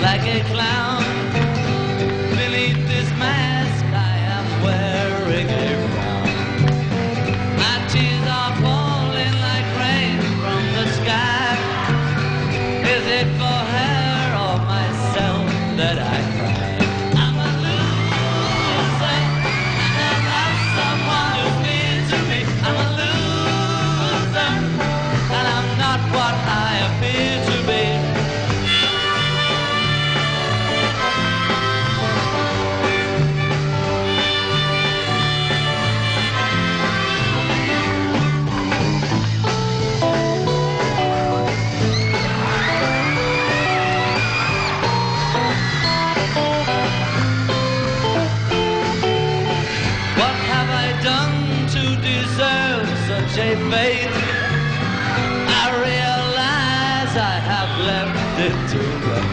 like a clown. Beneath this mask I am wearing a frown. My tears are falling like rain from the sky. Is it for her or myself that I cry? I'm a loser, and I love someone who's near to me. I'm a loser, and I'm not what I appear to be. Such a fate, I realize I have left it too late.